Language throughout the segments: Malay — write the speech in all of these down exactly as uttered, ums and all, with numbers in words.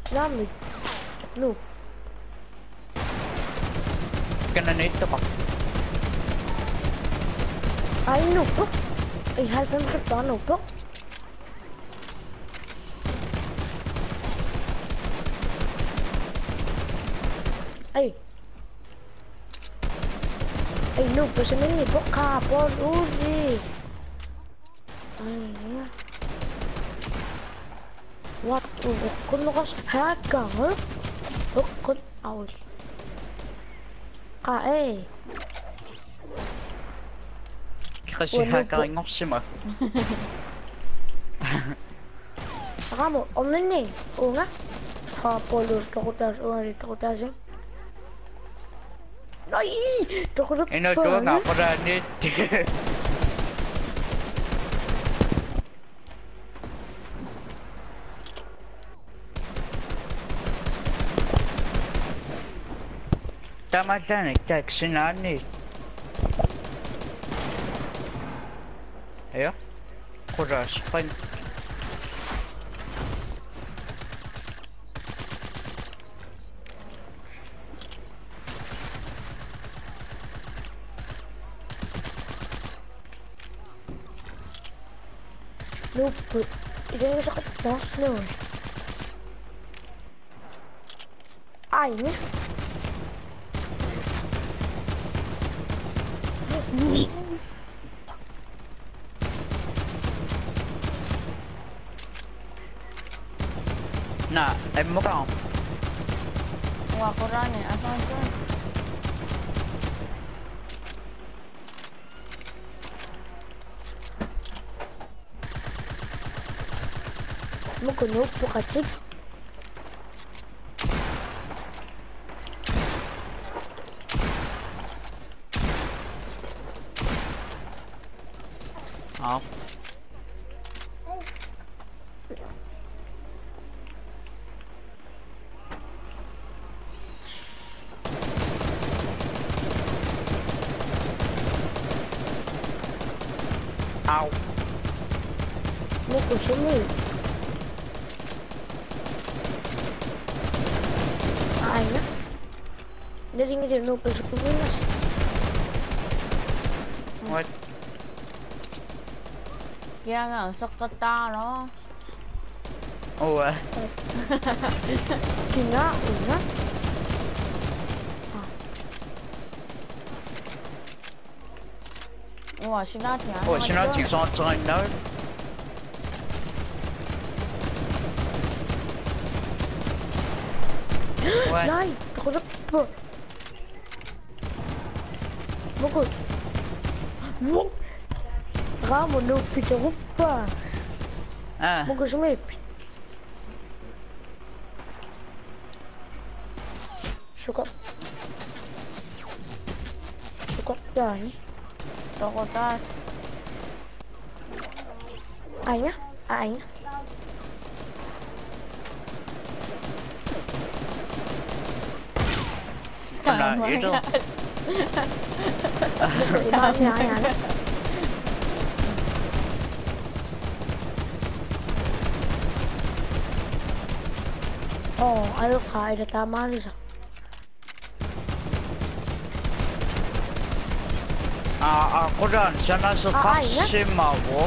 Dami. No. Kena nito pa. Ay, no po. Ay, halpan sa paano po. Ay. Ay, no po. Sa mini po. Kapon. Uri. Ay, yeah. What? Ukon mo kas hacker? Ukon. Awas. Ka eh. Kasi hacker ng opsima. Kamu, om ni, o nga? Ha, polo, takutas, o nga, takutasin. Ay! Takutas pa. Ino to nga para nit. Tama sana, text na nit. Ayo, kuras pan. Luput. Ito yung sakit boss no. Ay, ne? Na, ay mo ka. Wah, kurang ni. Asal tu. Mo kuno po kacik. Ah. Ow. Mo ko sumi. Ay na. Dari nga din no pa sumi na. What? Kaya nga, sakit talo. Oh, ah. Kina, una. Wah, sila tiyan. Oh, siya na ting sa time now. What? Nay, takutas pa. Mo ko. Mo. Kamu no pita ko pa. Ah. Mo ko sumi. Suka. Suka yan. Takutas. Ay na, ay na. Ano, ito. Lima niya yan. Oh, ano ka? Ito tama rin sa. Ah, ako rin. Siya na sa Ah, ay, na? Kasima ko.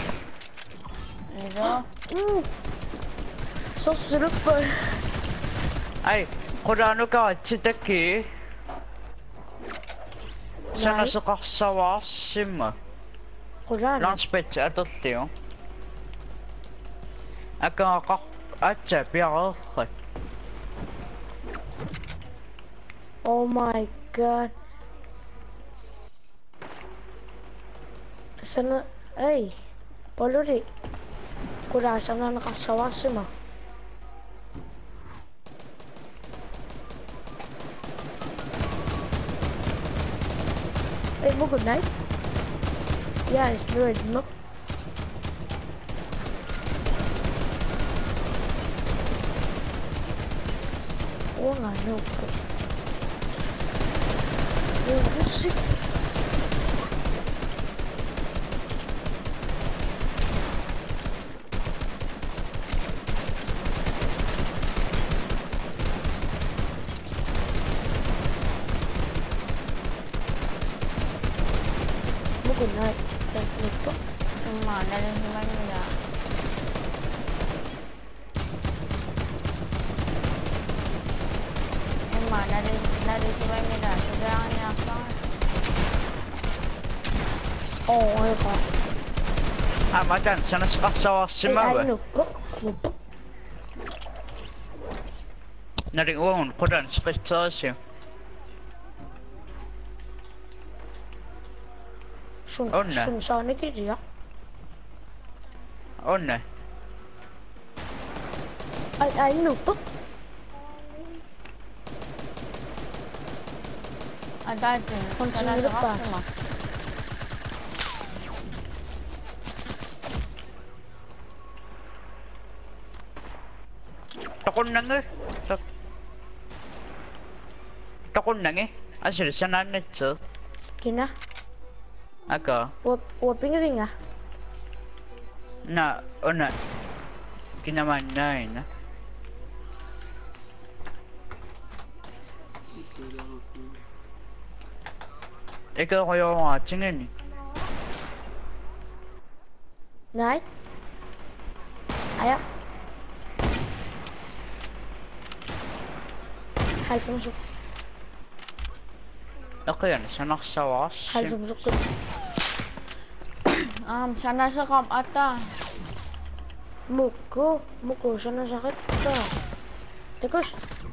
Ito. Mm. So sarap pa. Ay, kurano ka, chitaki. Siya na Right. sa Kasawasima. Kurang. Lanspets ato siyo. Ako ako atsa piako. Oh my god. Sana, ay, poluri. Kurang sana nakasawa siya. Ay, mo good night. Yeah, it's good, no? Oh, nga, no. Oh, shit. Unai. Dan lupa. Mana rin si Manila? Mana rin, nari si Manila? Kailangan niya ako. Oo, ano ka? Ah, madan, sana sa kasawasima Ay, ba? ay, lupa. Lupa. Naring uwan, kudan sa kasawasima. Sun, Onne. sun saane kirja. Onne. Ai, ai, lupa. Ada din. Kung Sana sino sa pa? customer. Takon na nga. Tak- Takon na nga. Asir, sana na ito. Kina. Ako. Wa, wa pinga-pinga. Na, ona. Kinaman na yun. Ikaw kayo ako nga tingin eh. Nei. Aja. halvfems år. Ako yan, sana sa was. halvfems år. Um, sana sa kam ata. Mukko. Mukko siya na sakit ka. Tekos.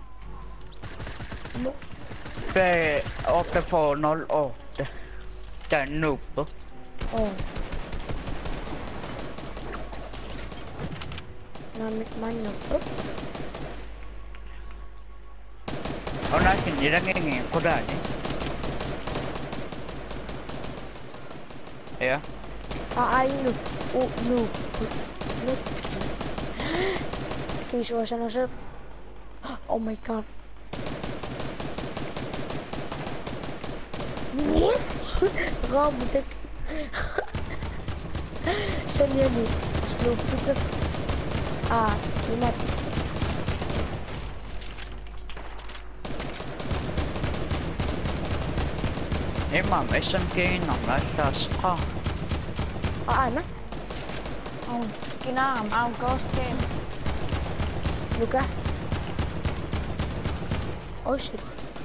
Mu Pe, åtte för noll åtta. Den uppe. oh. Namit man uppe. Och när kan ni ringa ingen på där ni? Ja. Ah, ai nu. Oh, nu. Nu. Please, was na siya. Oh my god. Rabutek. Sen niya ni. Slow putak. Ah, inat. Eh mam, isang kayo nang lasas ka. Ah, ana? Oh, kinam, ang ghost game. Luka? Oh shit.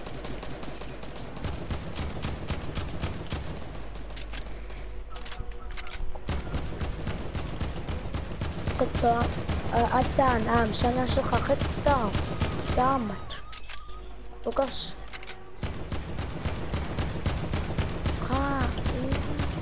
Kutsa, uh, atan, am, sana suka kita. Damat. Lukas. Ha, ini.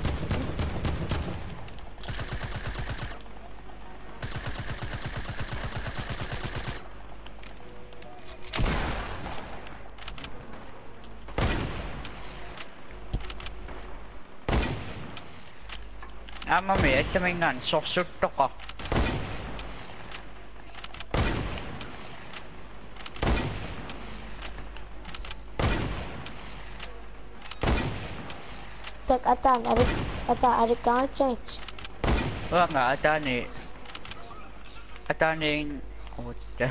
Ah, mami, ito may ngan, sosot to ka. Tak atan, arik, ata, arik ka change. Wala nga, ata ni... Ata ni... Kuta.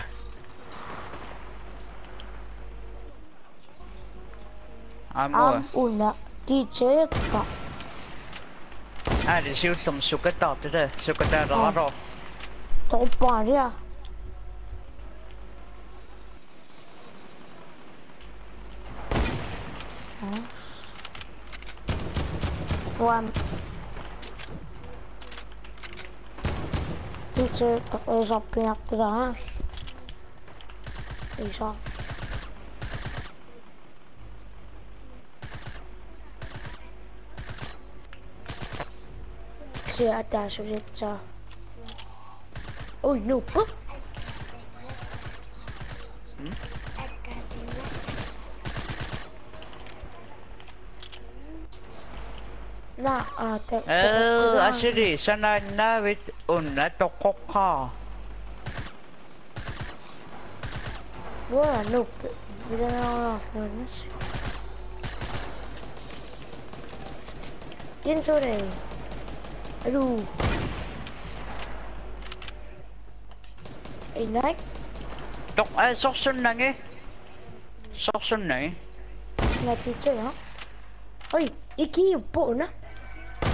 Amo. Am, una, teacher ka. Ah, det ser ut som sukat det där. Sukat där Ja. då. Toppar ja. One. Teacher, tak is op achter de haas. Is op. Ik zie het daar zo zit zo. Oei, no. Huh? Na, ah, te. Eh, asiri, sana na wit unna tokok ka. Wah, no. We don't know what this. Yin sore. Aduh. Eh, naik. Tok, eh, soksun na nga. Soksun na eh. Na teacher, ha? Oi, iki po na.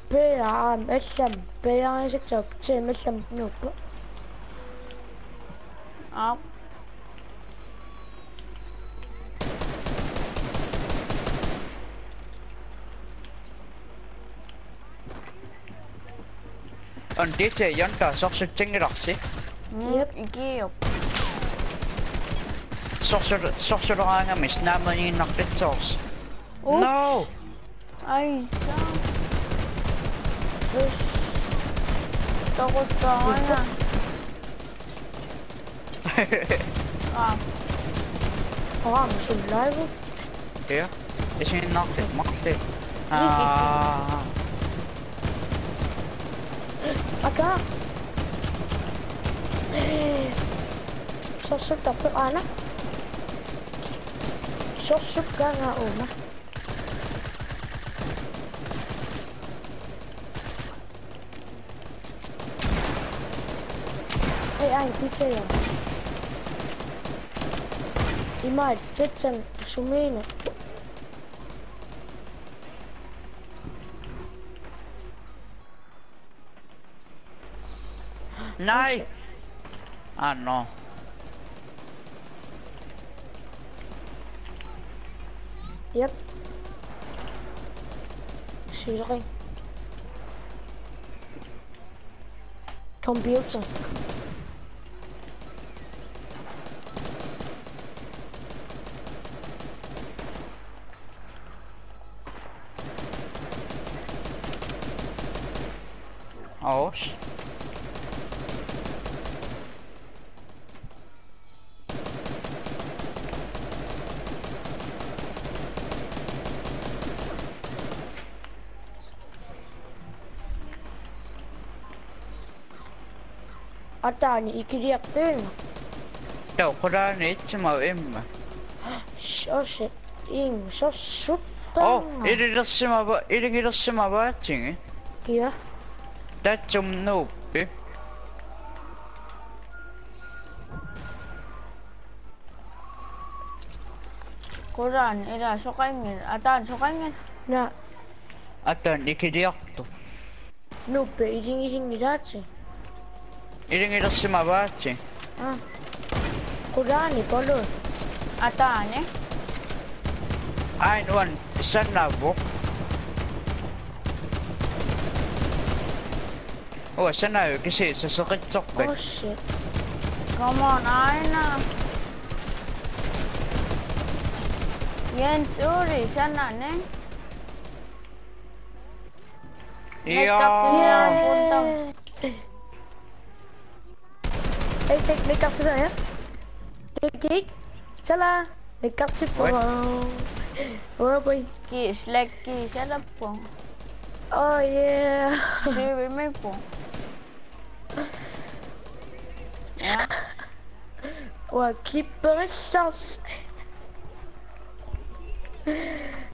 배야 몇삼 배야 식자 없지 몇삼 누구 Up. On DJ 연타 속수 찡이락시. Yep. Iki up. 속수 속수 랑아 미스 나머니 낙듯소스. Oops. No. Ay, siya. Takot ka nga na. Ah, 아 무슨 라이브 Here. Isin naktit maktit. Ah. 아까 소스 tapos ana sosu ka nga una ay ay pizza yan ima jetsan sumino Nice. Ah no. yep Sirke computer Oh. sh- 아따니 이끼리약들 Đâu có ra nít chứ mà em mà. 쇼시 잉 쇼슈 Oh, 이리렀으마 봐. 이리렀으마 봐. 찡이. 야 나좀 높이. Quran. Ira, sokangin. Atan, sokangin. 나 아따 니키리약도. 누베 이징이 생기자지 이리렀으마 봤지. 아 고라니 벌로 Atan, eh. Ai luôn sân là bố. Ủa sân này cái gì sẽ cái chốc vậy. 오씨 Come on, Aina. Jens Uri, siya na, ne? Nagkakti Iya. na puntang. 에이 내, 내 깍지다야? 기 잘라 내 깍지 What? 어 보이 Ki, slack ki, siya na po. 어예 Sure, may po. Yeah. 와 기쁨을 썼어